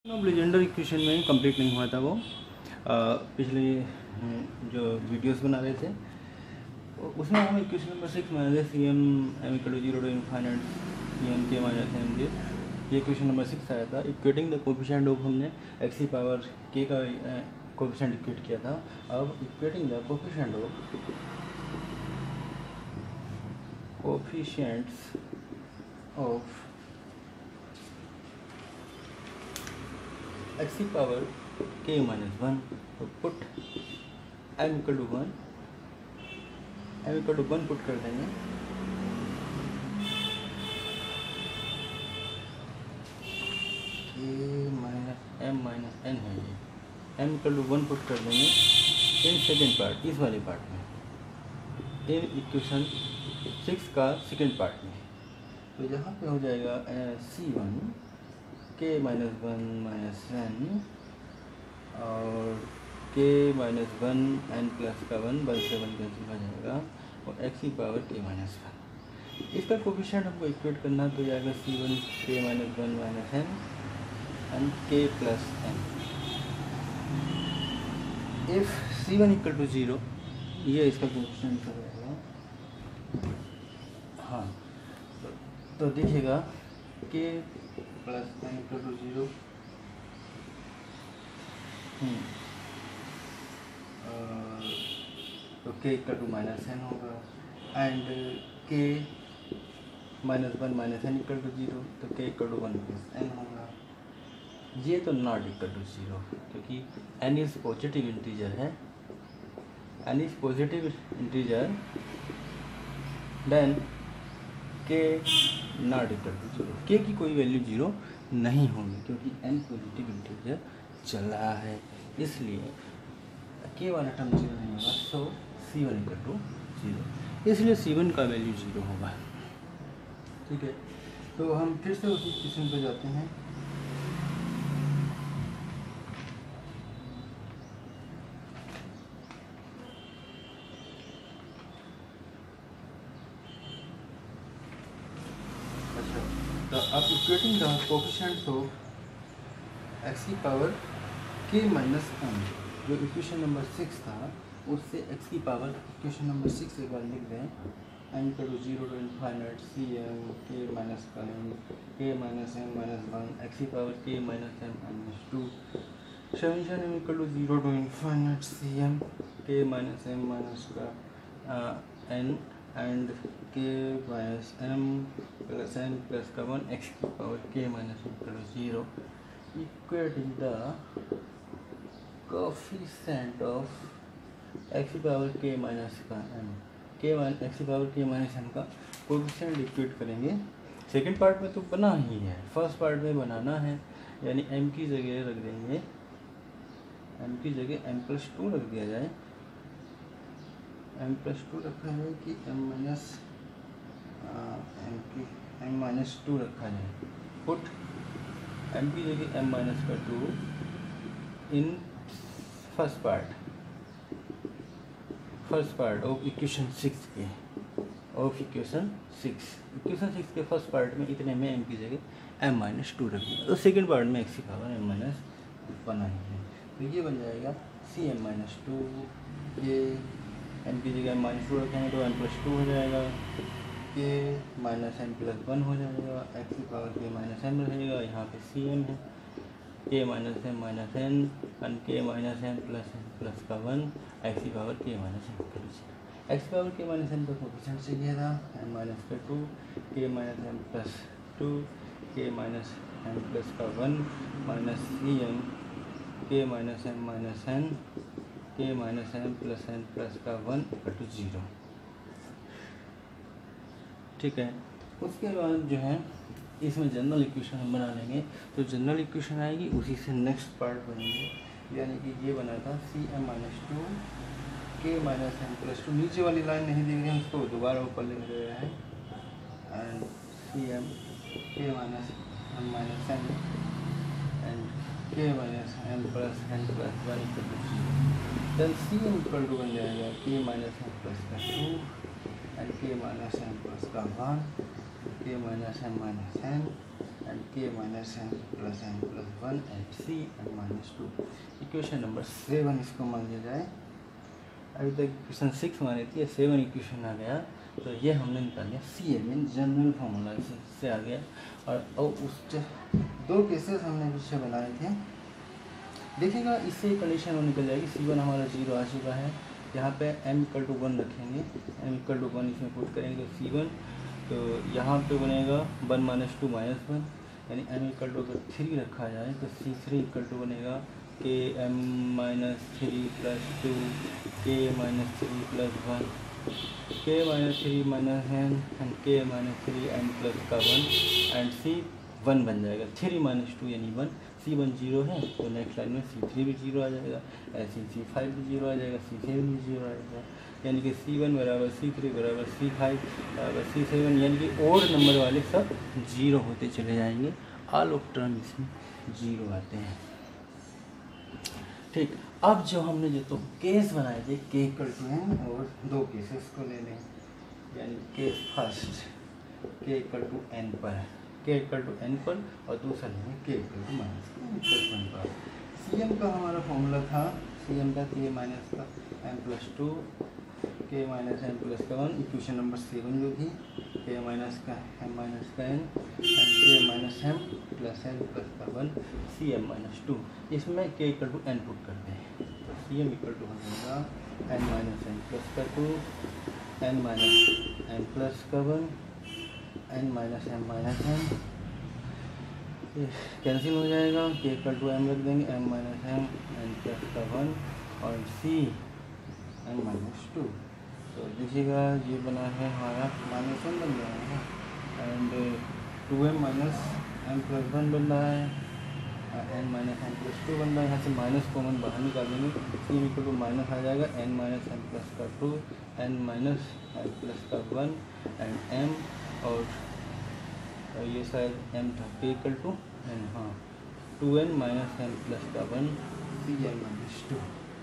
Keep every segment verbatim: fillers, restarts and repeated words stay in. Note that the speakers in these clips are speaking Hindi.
अब लेजेंडर इक्वेशन में कंप्लीट नहीं हुआ था वो आ, पिछले जो वीडियोस बना रहे थे उसमें हम equation number six minus C M M equal to zero to infinite C M K minus M J ये इक्वेशन नंबर सिक्स आया था। इक्वेटिंग द कोफिशिएंट ऑफ हमने एक्स की पावर के का कोफिशिएंट इक्वेट किया था। अब equating the coefficient of coefficients of X की पावर के माइनस वन, तो put M equal to one, M equal to one put कर देंगे। K minus M minus N है ये, M equal to one put कर देंगे इन सेकेंड पार्ट, इस वाले पार्ट में, इन इक्वेशन सिक्स का सेकेंड पार्ट में। तो यहाँ पे हो जाएगा C one K minus one minus N और K minus one N plus का वन वन से वन कैंसिल हो जाएगा और एक्स की पावर के माइनस वन। इसका कोफिशिएंट हमको इक्वेट करना तो जाएगा C one K minus one minus N and K plus N. If C one equal to zero, ये इसका कोफिशिएंट हो जाएगा। हाँ, तो, तो देखिएगा K plus N equal to zero, तो K equal to minus N होगा and K minus one minus N equal to zero, तो K equal to one plus N होगा। ये तो नॉट इक्वल टू ज़ीरो क्योंकि एन इज पॉजिटिव इंटीजर है, N is positive integer, then K not equal to zero, K की कोई वैल्यू जीरो नहीं होगी क्योंकि एन पॉजिटिव इंटीजर चल रहा है, इसलिए के वाला टर्म जीरो नहीं होगा। So C one equal to zero, इसलिए सी वन का वैल्यू जीरो होगा। ठीक है, तो हम फिर से उसी क्वेश्चन पे जाते हैं। तो अब equating the coefficients of X की पावर के माइनस एम, जो इक्वेशन नंबर सिक्स था उससे एक्स की पावर इक्वेशन नंबर सिक्स एक बार लिख दें, M equal to zero to infinite C M K minus का M K minus M minus one x की power K minus M minus two summation M equal to zero to infinite C M K minus M minus का N and K minus M plus N plus का वन एक्स की power K minus M plus zero equating the coefficient of X की पावर के माइनस का एम के माइनस एक्स की पावर के माइनस एम का कोफिशिएंट इक्वेट करेंगे। सेकंड पार्ट में तो बना ही है, फर्स्ट पार्ट में बनाना है, यानी एम की जगह रख देंगे, एम की जगह एम प्लस टू रख दिया जाए, एम प्लस टू रखा जाए कि एम माइनस एम की एम माइनस टू रखा जाए। पुट एम की जगह एम माइनस का two in first part, first part of equation six के of equation six equation six के फर्स्ट पार्ट में इतने में एम की जगह एम माइनस टू रख दिया, तो सेकेंड पार्ट में एक्स की पावर एम माइनस बना ही है, तो ये बन जाएगा सी एम माइनस टू, ये एम की जगह एम माइनस टू रखेंगे तो एम प्लस टू हो जाएगा, K minus M plus one हो जाएगा, एक्स की पावर के माइनस एम रहेगा, यहाँ पे सी एम है, K minus M minus N and K minus M plus N plus का वन एक्स की power K minus M plus X power K minus M का कोफिशिएंट चाहिए था एम माइनस का two, K minus M plus two, K minus M plus का one minus C M K minus M minus N K minus M plus N plus का वन इक्वल टू ज़ीरो। ठीक है, उसके बाद जो है इसमें जनरल इक्वेशन हम बना लेंगे, तो जनरल इक्वेशन आएगी, उसी से नेक्स्ट पार्ट बनेंगे, यानी कि ये बना था C M minus two K minus M plus two, नीचे वाली लाइन नहीं दिख रही है उसको दोबारा ऊपर लिख रहे हैं, and C M K minus M minus N and K minus M plus N plus one equal to zero. Then C M equal to बन जाएगा के माइनस एम प्लस का two and K minus M plus का one, K minus M minus N and K minus N plus N plus one and C N minus two. Equation number seven इसको मान लिया जाए। अभी तक इक्वेशन सिक्स मानी थी, सेवन इक्वेशन आ गया, तो ये हमने निकाल लिया C M in general formula से आ गया। और, और उस दो केसेस हमने पीछे बनाए थे, देखिएगा इससे कंडीशन वो निकल जाएगी। सी वन हमारा जीरो आ चुका है, यहाँ पे m इक्वल टू वन रखेंगे, m इक्वल टू वन इसमें पुट करेंगे तो सी वन, तो यहाँ पे बनेगा one minus two minus one, यानी m इक्वल टू अगर थ्री रखा जाए तो सी थ्री इक्वल टू बनेगा K M minus three plus two K minus three plus one, K minus three minus N and K minus three N plus का वन एंड सी वन बन जाएगा। थ्री माइनस टू यानी वन, सी वन जीरो है तो नेक्स्ट लाइन में सी थ्री भी जीरो आ जाएगा, ऐसे सी फाइव भी जीरो आ जाएगा, सी सेवन भी जीरो आ जाएगा, यानी कि सी वन बराबर सी थ्री बराबर सी फाइव बराबर सी सेवन, यानी कि ओड नंबर वाले सब जीरो होते चले जाएंगे। ऑल ऑफ टर्म इसमें जीरो आते हैं। ठीक, अब जो हमने जो तो केस बनाए थे के इक्वल टू एन, और दो केसेस को ले लें, यानी case first K equal to N पर, के इक्वल टू एन पर, और दूसरा लेंगे K equal to minus plus one पर। सी एम का हमारा फॉर्मूला था, सी एम का के माइनस का N plus two, K minus N plus का वन, इक्वेशन नंबर सेवन जो थी, के माइनस का एम माइनस का N and K minus M plus N plus का one, C M minus two. इसमें K equal to N put करते हैं, सी एम इक्वल टू हो जाएगा एन माइनस एन प्लस का two, N minus N plus का one, N minus M minus M, cancel हो जाएगा, के इक्वल टू एम रख देंगे, M minus M N plus का वन और सी एम माइनस टू। तो देखिएगा ये बना है हमारा माइनस वन बन रहा है and two M minus M plus one बन रहा है, N minus M plus two बन रहा है। यहाँ से माइनस कॉमन बाहर निकालेंगे, सी इक्वल टू माइनस आ जाएगा, एन माइनस एम प्लस का two, N minus M plus का वन एंड एम, और ये शायद एम था, के इक्वल टू एन, हाँ two N minus M plus का one, C M minus two.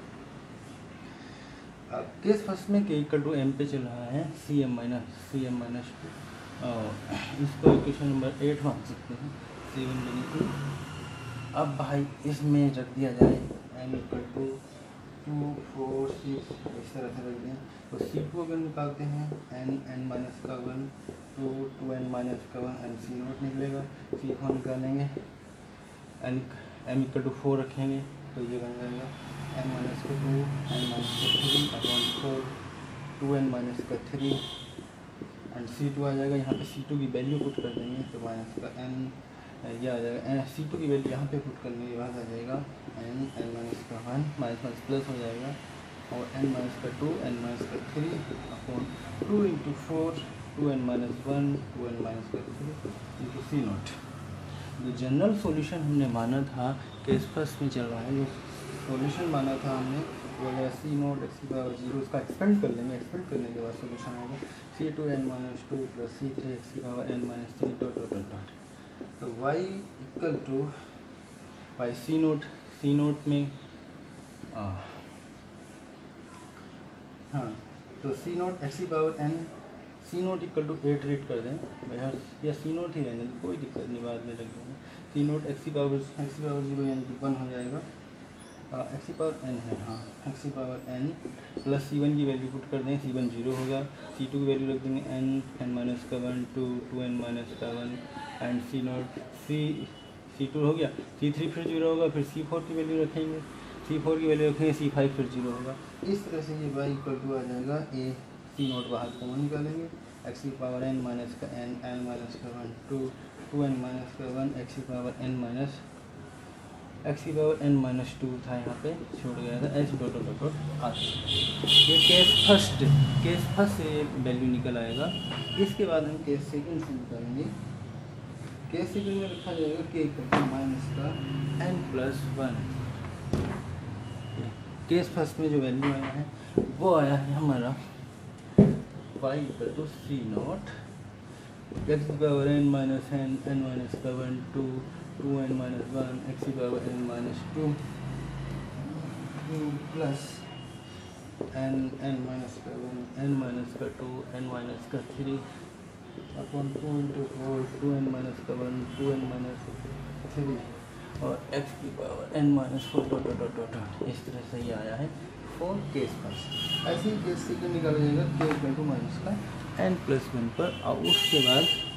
अब केस फर्स्ट में के इक्वल टू एम पे चल रहा है, C M minus C M minus two, इसको इक्वेशन नंबर एट मान सकते हैं, सेवन बनी थी। अब भाई इसमें रख दिया जाए M equal to two four six, इस तरह से रख दें, तो सी टू अगर निकालते हैं एन एन माइनस का one, two two N minus का वन एंड सी नोट निकलेगा, सी फोर निकालेंगे, N M equal to four रखेंगे तो ये बन जाएगा एन माइनस का टू, एन माइनस का three upon four, two N minus का थ्री एंड सी टू आ जाएगा। यहाँ पे सी टू की वैल्यू पुट कर देंगे तो माइनस का एन, ये आ जाएगा सी टू की वैल्यू यहाँ पे पुट करने के बाद आ जाएगा एन एन माइनस का वन, माइनस माइनस प्लस हो जाएगा, और एन माइनस का टू, एन माइनस का three upon two into four, two N minus one, two N minus का थ्री इंटू सी नोट। जो जनरल सॉल्यूशन हमने माना था केस फर्स्ट में चल रहा है, जो सॉल्यूशन माना था हमने वो है सी नोट एक्स की पावर जीरो, उसका एक्सपेंड कर लेंगे, एक्सपेंड करने के बाद सॉल्यूशन आएगा C two N minus two plus C three X की power N minus three dot dot dot. तो Y equal to by C naught, C naught में आ, हाँ तो सी नोट एक्स की power N, C naught equal to एट रेट कर दें भैया, या सी नोट ही रहने कोई दिक्कत नहीं, बाद में रख देंगे। सी नोट एक्स की पावर एक्स की पावर जीरो यानी कि वन हो जाएगा, एक्स की पावर एन है, हाँ एक्स की power N plus C one की वैल्यू पुट कर दें, सी वन जीरो होगा, सी टू की वैल्यू रख देंगे एन एन माइनस का one, two two N minus का one and C naught C C two हो गया, सी थ्री फिर जीरो होगा, फिर सी फोर की वैल्यू रखेंगे, सी फोर की वैल्यू रखेंगे, सी फाइव फिर जीरो होगा। इस तरह से ये वाई इक्वल टू आ जाएगा, ए सी नोट बाहर कॉमन निकालेंगे, एक्स की पावर एन माइनस का एन, एन माइनस का one, two two N minus का वन, एक्स की पावर एन माइनस एक्स की पावर एन माइनस टू था, यहाँ पे छूट गया था, h dot dot dot r. ये केस फर्स्ट केस फर्स्ट से वैल्यू निकल आएगा। इसके बाद हम केस सेकंड से निकालेंगे। केस सेकंड में रखा जाएगा के इक्वल माइनस का N plus one. Case first में जो वैल्यू आया है वो आया है हमारा y equal to c naught x की power N minus n, N minus का one, two two N minus one, x की power N minus two, two plus n N minus का वन, एन माइनस का टू, एन माइनस का three upon two into four two N minus का one two N minus three और एक्स की power N minus four dot dot dot dot इस तरह से ये आया है फोर केस पर। ऐसे ही केस सीक्वेंस निकाला जाएगा के इक्वल टू माइनस का एन प्लस वन पर और उसके बाद